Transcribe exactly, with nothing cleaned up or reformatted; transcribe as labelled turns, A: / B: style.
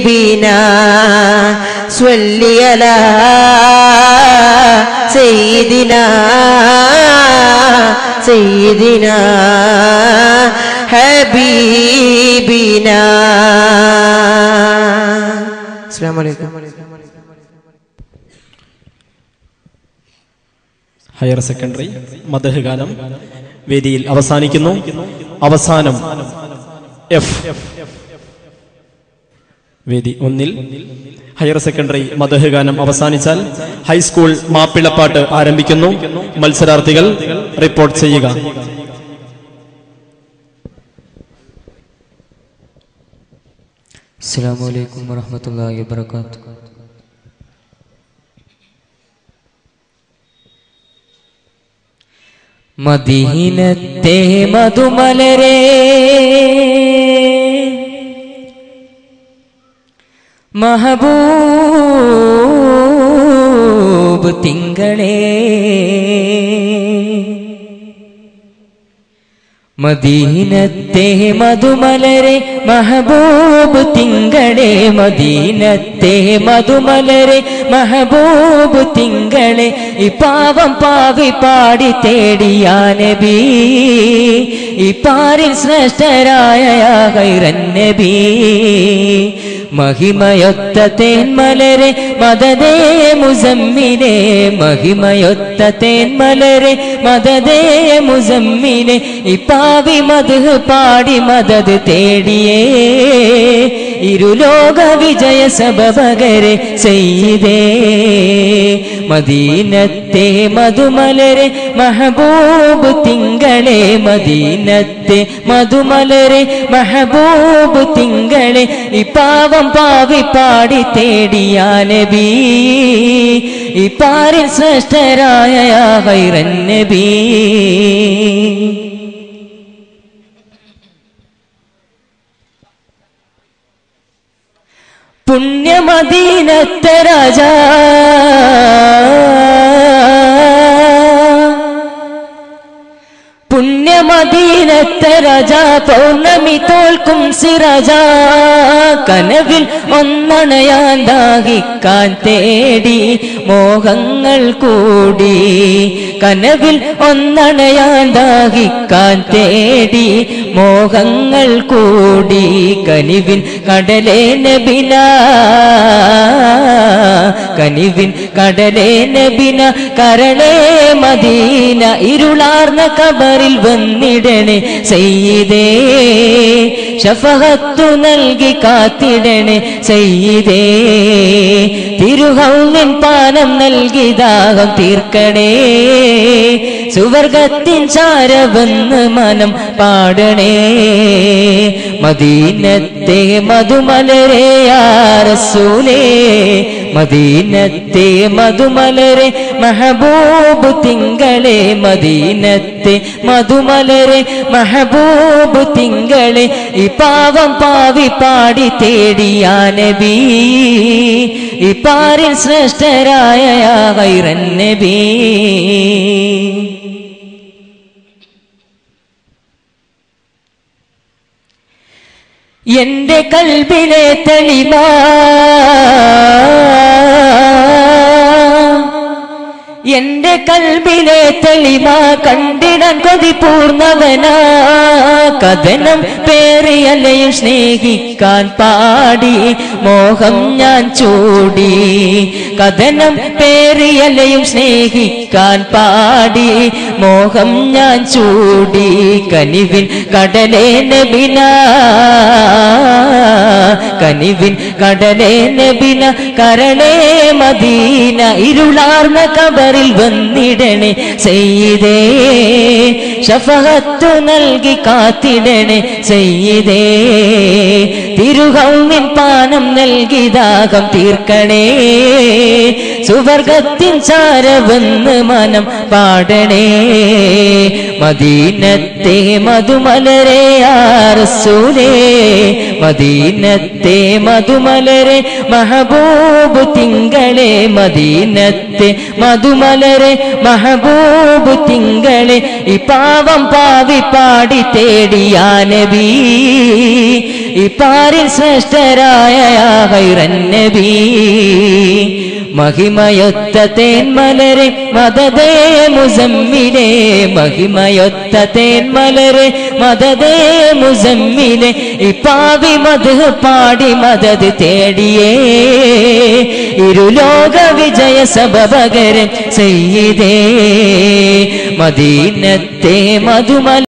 A: حبيبنا صل على سيدنا سيدنا حبيبنا. السلام عليكم.
B: Higher secondary മദ്ഹ് ഗാനം വേദിയിൽ അവസാനിക്കുന്നു. അവസാനം എഫ് വേദി ഒന്നിൽ ഹയർ സെക്കൻഡറി മദ്ഹ് ഗാനം അവസാനിച്ചാൽ ഹൈസ്കൂൾ മാപ്പിളപ്പാട്ട് ആരംഭിക്കുന്നു. മത്സരാർത്ഥികൾ റിപ്പോർട്ട് ചെയ്യുക.
C: അസ്സലാമു അലൈക്കും വറഹ്മത്തുള്ളാഹി വബറകാതുഹു. മദീനത്തെ മധുമലരെ മഹബൂബ് തിങ്കളേ മദീനത്തെ മധുമലരെ മഹബൂബ് തിങ്കളെ മദീനത്തെ മധുമലരെ മഹബൂബ് തിങ്കളെ ഈ പാവം പാവി പാടി തേടിയാ നബി ഈ പാരിൽ ശ്രേഷ്ഠരായ ഖൈറൻ നബി മഹിമയൊത്ത തേന്മലരെ മദദേ മുസമ്മിനെ മഹിമയൊത്ത തേന്മലരെ മദദേ മുസമ്മിനെ ഈ പാവി മദ്ഹ് പാടി മദദ് തേടിയേ ഇരുലോക വിജയ സബബകരെ സയ്യിദേ മദീനത്തെ മധുമലരെ മഹബൂബ് തിങ്കളെ മദീനത്തെ മധുമലരെ മഹബൂബ് തിങ്കളെ ഈ പാവം പാവി പാടി തേടിയാ നബി ഈ പാരിൽ ശ്രേഷ്ഠരായ ഖൈറൻ നബി പുണ്യമദീനത്തെ രാജാ പുണ്യമദീനത്തെ രാജാ പൗർണമി തോൽക്കും സിരാജ കനവിൽ ഒന്നണയാൻ ദാഹിക്കാൻ തേടി മോഹങ്ങൾ കൂടി കനവിൽ ഒന്നണയാൻ ദാഹിക്കാൻ തേടി മോഹങ്ങൾ കൂടി കനിവിൻ കടലേ നബിന കനിവിൻ കടലേ നബിന കരളേ മദീന ഇരുളാർന്ന കബറിൽ വന്നിടണേ സയ്യിദേ ശഫഖത്തു നൽകി കാത്തിടണേ സയ്യിദേ തിരുഹൗലിൻ പാനം നൽകി ദാഹം തീർക്കണേ സുവർഗത്തിൻ ചാരവന്ന് മനം പാടണേ മദീനത്തെ മധുമലരെ യാ റസൂലേ മദീനത്തെ മധുമലരെ മഹബൂബ് തിങ്കളെ മദീനത്തെ മധുമലരെ മഹബൂബ് തിങ്കളെ ഈ പാവം പാവി പാടി തേടിയാ നബി ഈ പാരിൽ ശ്രേഷ്ഠരായ ഖൈറൻ നബി എന്റെ കൽബിലെ തെളിമ എന്റെ കൽബിലെ തെളിമ കണ്ടിടാൻ കൊതി പൂർണ്ണവനാ കഥനം പേറിയലയും സ്നേഹിക്കാൻ പാടി മോഹം ഞാൻ ചൂടി കഥനം പേറിയലയും സ്നേഹിക്കാൻ പാടി മോഹം ഞാൻ ചൂടി കനിവിൻ കടലേ നബിന കനിവിൻ കടലേ നബിന കരളേ മദീന ഇരുളാർന്ന കബറിൽ വന്നിടണേ സയ്യിദേ ശഫഖത്തു നൽകി കാത്തിടണേ സയ്യിദേ തിരുഹൗലിൻ പാനം നൽകി ദാഹം തീർക്കണേ സുവർഗത്തിൻ ചാരവന്ന് മനം പാടണേ മദീനത്തെ മധുമലരെ യാ റസൂലേ മദീനത്തെ മധുമലരെ മഹബൂബ് തിങ്കളെ മദീനത്തെ മധുമലരെ മഹബൂബ് തിങ്കളെ ഈ പാവം പാവി പാടി തേടിയാ നബി ഈ പാരിൽ ശ്രേഷ്ഠരായ ഖൈറൻ നബി മഹിമയൊത്ത തേന്മലരെ മദദേ മുസമ്മിലെ മഹിമയൊത്ത തേന്മലരെ മദദേ മുസമ്മിലെ ഈ പാവി മദ്ഹ് പാടി മദദ് തേടിയേ ഇരുലോക വിജയ സബബകരൻ സയ്യിദേ മദീനത്തെ മധുമല